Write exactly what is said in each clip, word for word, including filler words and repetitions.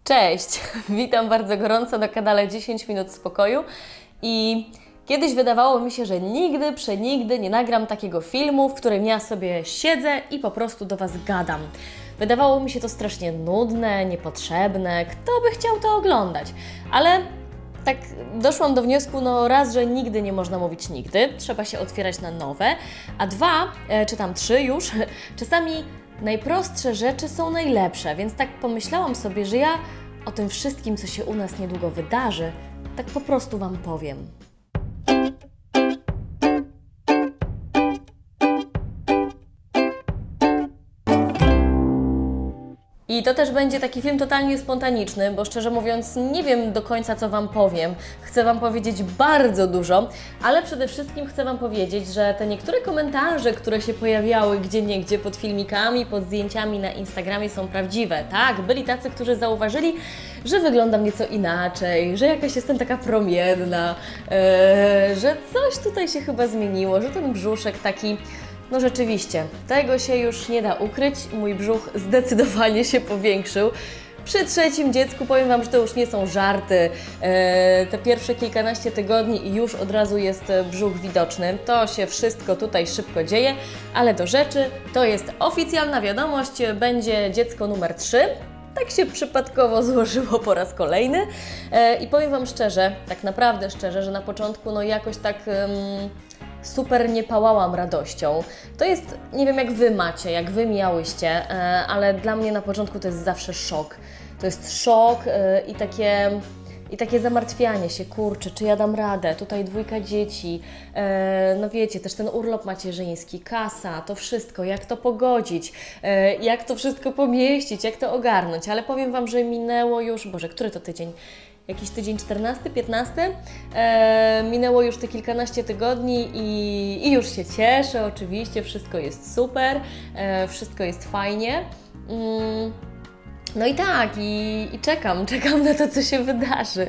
Cześć! Witam bardzo gorąco na kanale dziesięć minut spokoju i kiedyś wydawało mi się, że nigdy, przenigdy nie nagram takiego filmu, w którym ja sobie siedzę i po prostu do Was gadam. Wydawało mi się to strasznie nudne, niepotrzebne, kto by chciał to oglądać, ale tak doszłam do wniosku, no raz, że nigdy nie można mówić nigdy, trzeba się otwierać na nowe, a dwa, e, czy tam trzy już, czasami najprostsze rzeczy są najlepsze, więc tak pomyślałam sobie, że ja o tym wszystkim, co się u nas niedługo wydarzy, tak po prostu Wam powiem. I to też będzie taki film totalnie spontaniczny, bo szczerze mówiąc nie wiem do końca, co Wam powiem. Chcę Wam powiedzieć bardzo dużo, ale przede wszystkim chcę Wam powiedzieć, że te niektóre komentarze, które się pojawiały gdzieniegdzie pod filmikami, pod zdjęciami na Instagramie są prawdziwe. Tak, byli tacy, którzy zauważyli, że wyglądam nieco inaczej, że jakaś jestem taka promienna, ee, że coś tutaj się chyba zmieniło, że ten brzuszek taki... No rzeczywiście, tego się już nie da ukryć, mój brzuch zdecydowanie się powiększył. Przy trzecim dziecku powiem Wam, że to już nie są żarty. E, te pierwsze kilkanaście tygodni i już od razu jest brzuch widoczny. To się wszystko tutaj szybko dzieje, ale do rzeczy, to jest oficjalna wiadomość, będzie dziecko numer trzy. Tak się przypadkowo złożyło po raz kolejny e, i powiem Wam szczerze, tak naprawdę szczerze, że na początku no jakoś tak... Um, super nie pałałam radością. To jest, nie wiem jak Wy macie, jak Wy miałyście, ale dla mnie na początku to jest zawsze szok. To jest szok i takie, i takie zamartwianie się, kurczę, czy ja dam radę, tutaj dwójka dzieci, no wiecie, też ten urlop macierzyński, kasa, to wszystko, jak to pogodzić, jak to wszystko pomieścić, jak to ogarnąć, ale powiem Wam, że minęło już, Boże, który to tydzień? Jakiś tydzień czternasty, piętnasty, e, minęło już te kilkanaście tygodni i, i już się cieszę, oczywiście, wszystko jest super, e, wszystko jest fajnie. Mm, no i tak, i, i czekam, czekam na to, co się wydarzy.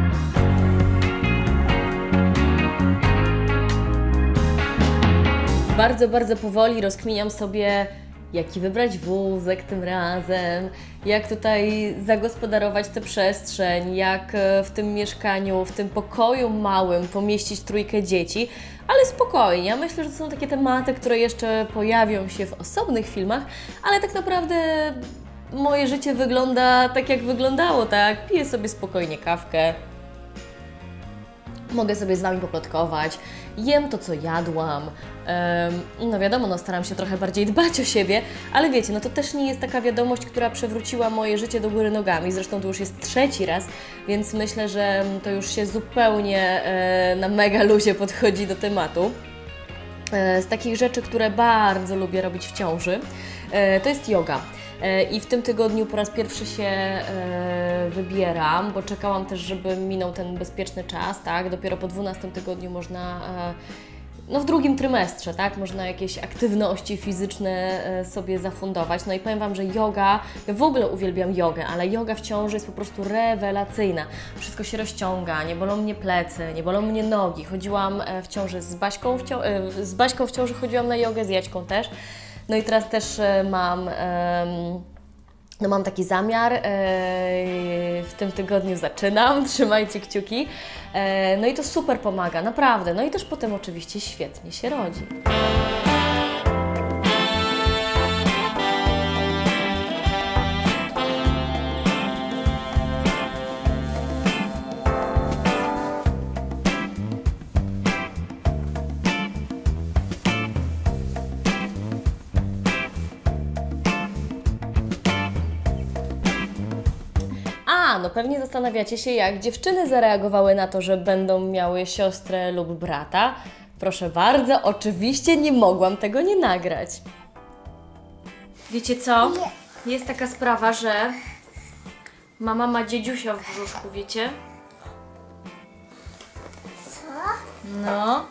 Bardzo, bardzo powoli rozkminiam sobie, jaki wybrać wózek tym razem, jak tutaj zagospodarować tę przestrzeń, jak w tym mieszkaniu, w tym pokoju małym pomieścić trójkę dzieci, ale spokojnie, ja myślę, że to są takie tematy, które jeszcze pojawią się w osobnych filmach, ale tak naprawdę moje życie wygląda tak, jak wyglądało, tak? Piję sobie spokojnie kawkę, mogę sobie z Wami poplotkować, jem to, co jadłam, um, no wiadomo, no staram się trochę bardziej dbać o siebie, ale wiecie, no to też nie jest taka wiadomość, która przewróciła moje życie do góry nogami, zresztą to już jest trzeci raz, więc myślę, że to już się zupełnie e, na mega luzie podchodzi do tematu. E, z takich rzeczy, które bardzo lubię robić w ciąży, e, to jest yoga. I w tym tygodniu po raz pierwszy się e, wybieram, bo czekałam też, żeby minął ten bezpieczny czas, tak? Dopiero po dwunastym tygodniu można, e, no w drugim trymestrze, tak? Można jakieś aktywności fizyczne e, sobie zafundować. No i powiem Wam, że yoga, ja w ogóle uwielbiam jogę, ale yoga w ciąży jest po prostu rewelacyjna. Wszystko się rozciąga, nie bolą mnie plecy, nie bolą mnie nogi. Chodziłam w ciąży z Baśką, w ciąży, e, z Baśką w ciąży chodziłam na jogę, z Jaćką też. No i teraz też mam, no mam taki zamiar, w tym tygodniu zaczynam, trzymajcie kciuki. No i to super pomaga, naprawdę. No i też potem oczywiście świetnie się rodzi. A, no pewnie zastanawiacie się, jak dziewczyny zareagowały na to, że będą miały siostrę lub brata. Proszę bardzo, oczywiście nie mogłam tego nie nagrać. Wiecie co? Jest taka sprawa, że mama ma dziedziusia w brzuszku, wiecie? Co? No.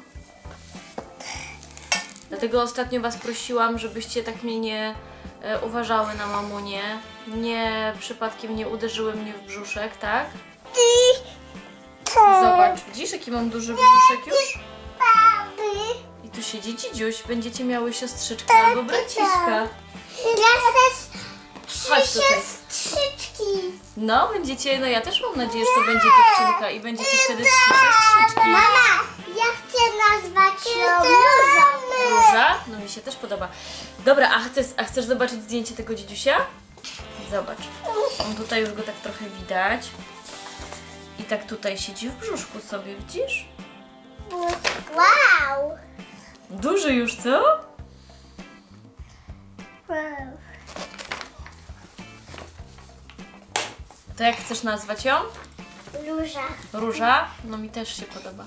Dlatego ostatnio Was prosiłam, żebyście tak mnie nie e, uważały na mamunię. Nie, przypadkiem nie uderzyły mnie w brzuszek, tak? Zobacz, widzisz jaki mam duży brzuszek już? I tu siedzi dzidziuś, będziecie miały siostrzyczkę albo braciszka. Ja chcę trzy Chodź tutaj. siostrzyczki. No, będziecie, no ja też mam nadzieję, że to będzie dziewczynka i będziecie wtedy trzy siostrzyczki. Mama, ja chcę nazwać ją Róża. Róża? No mi się też podoba. Dobra, a chcesz, a chcesz zobaczyć zdjęcie tego dziedziusia? Zobacz. On tutaj już go tak trochę widać. I tak tutaj siedzi w brzuszku sobie, widzisz? Wow. Duży już, co? Wow. To jak chcesz nazwać ją? Róża. Róża? No mi też się podoba.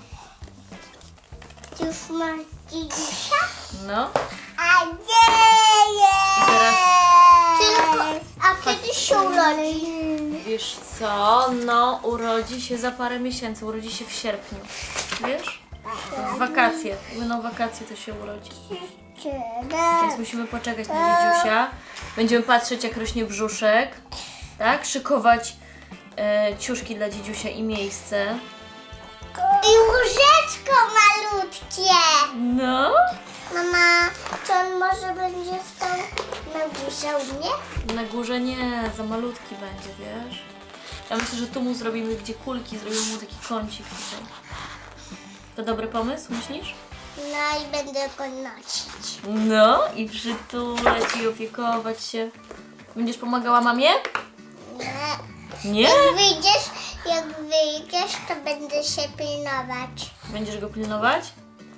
Już masz dzidziusia? No. A nie, I teraz, Tylko, a kiedy się urodzi? wiesz co? No, urodzi się za parę miesięcy. Urodzi się w sierpniu. Wiesz? W wakacje. Będą wakacje, to się urodzi. Więc musimy poczekać na dziedziusia. Będziemy patrzeć, jak rośnie brzuszek. Tak? Szykować e, ciuszki dla dziedziusia i miejsce. I łóżeczko malutkie. No. Mama, czy on może będzie stał na górze u mnie? Na górze nie, za malutki będzie, wiesz? Ja myślę, że tu mu zrobimy, gdzie kulki, zrobimy mu taki kącik tutaj. To dobry pomysł, myślisz? No i będę go nosić. No i przytuleć i opiekować się. Będziesz pomagała mamie? Nie. Nie? Jak wyjdziesz, jak wyjdziesz, to będę się pilnować. Będziesz go pilnować?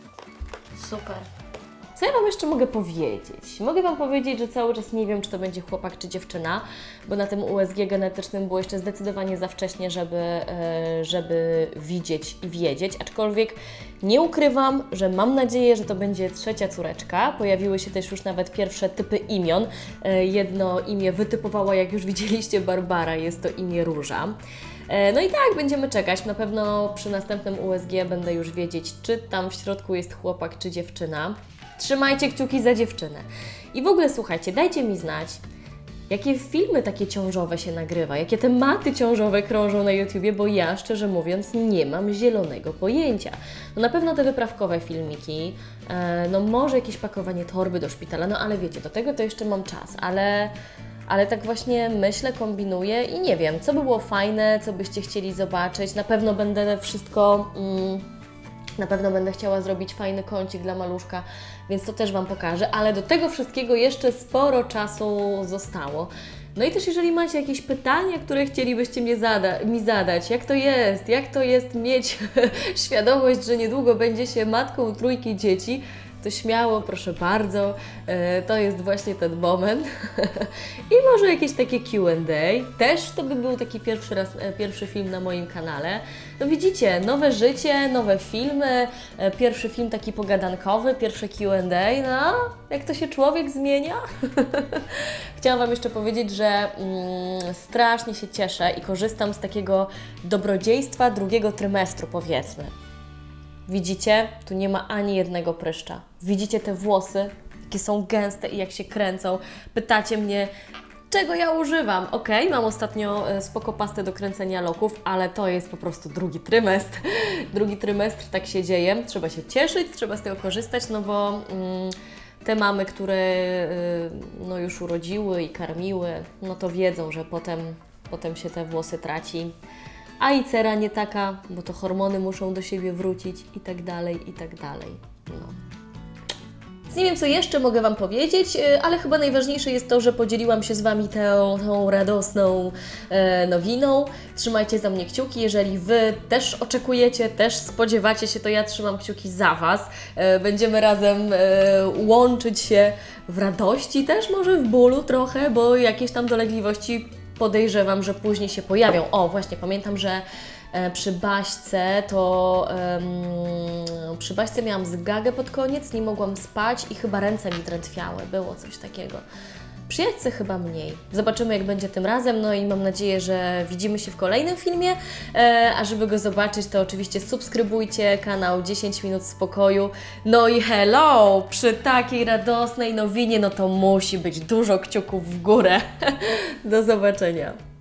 Super. Co ja Wam jeszcze mogę powiedzieć? Mogę Wam powiedzieć, że cały czas nie wiem, czy to będzie chłopak, czy dziewczyna, bo na tym U S G genetycznym było jeszcze zdecydowanie za wcześnie, żeby, e, żeby widzieć i wiedzieć, aczkolwiek nie ukrywam, że mam nadzieję, że to będzie trzecia córeczka. Pojawiły się też już nawet pierwsze typy imion. E, Jedno imię wytypowała, jak już widzieliście, Barbara, jest to imię Róża. E, No i tak, będziemy czekać. Na pewno przy następnym U S G będę już wiedzieć, czy tam w środku jest chłopak, czy dziewczyna. Trzymajcie kciuki za dziewczynę. I w ogóle słuchajcie, dajcie mi znać, jakie filmy takie ciążowe się nagrywa, jakie tematy ciążowe krążą na YouTubie, bo ja, szczerze mówiąc, nie mam zielonego pojęcia. No na pewno te wyprawkowe filmiki, e, no może jakieś pakowanie torby do szpitala, no ale wiecie, do tego to jeszcze mam czas, ale... Ale tak właśnie myślę, kombinuję i nie wiem, co by było fajne, co byście chcieli zobaczyć. Na pewno będę wszystko... Mm, Na pewno będę chciała zrobić fajny kącik dla maluszka, więc to też Wam pokażę, ale do tego wszystkiego jeszcze sporo czasu zostało. No i też jeżeli macie jakieś pytania, które chcielibyście mnie zada mi zadać, jak to jest, jak to jest mieć świadomość, że niedługo będzie się matką trójki dzieci, to śmiało, proszę bardzo, to jest właśnie ten moment. I może jakieś takie Q and A. Też to by był taki pierwszy raz, pierwszy film na moim kanale. No widzicie, nowe życie, nowe filmy, pierwszy film taki pogadankowy, pierwsze Q and A, no, jak to się człowiek zmienia. Chciałam Wam jeszcze powiedzieć, że mm, strasznie się cieszę i korzystam z takiego dobrodziejstwa drugiego trymestru, powiedzmy. Widzicie? Tu nie ma ani jednego pryszcza. Widzicie te włosy? Jakie są gęste i jak się kręcą. Pytacie mnie, czego ja używam? Ok, mam ostatnio spoko pastę do kręcenia loków, ale to jest po prostu drugi trymestr. Drugi trymestr, tak się dzieje. Trzeba się cieszyć, trzeba z tego korzystać, no bo mm, te mamy, które y, no już urodziły i karmiły, no to wiedzą, że potem, potem się te włosy traci. A i cera nie taka, bo to hormony muszą do siebie wrócić i tak dalej, i tak dalej. No. Nie wiem, co jeszcze mogę Wam powiedzieć, ale chyba najważniejsze jest to, że podzieliłam się z Wami tą, tą radosną e, nowiną. Trzymajcie za mnie kciuki, jeżeli Wy też oczekujecie, też spodziewacie się, to ja trzymam kciuki za Was. E, będziemy razem e, łączyć się w radości, też może w bólu trochę, bo jakieś tam dolegliwości podejrzewam, że później się pojawią. O, właśnie, pamiętam, że e, przy Baśce to um, przy Baśce miałam zgagę pod koniec, nie mogłam spać i chyba ręce mi drętwiały, było coś takiego. Przy Jacce chyba mniej. Zobaczymy, jak będzie tym razem, no i mam nadzieję, że widzimy się w kolejnym filmie, e, a żeby go zobaczyć, to oczywiście subskrybujcie kanał dziesięć minut spokoju. No i hello! Przy takiej radosnej nowinie, no to musi być dużo kciuków w górę. Do zobaczenia.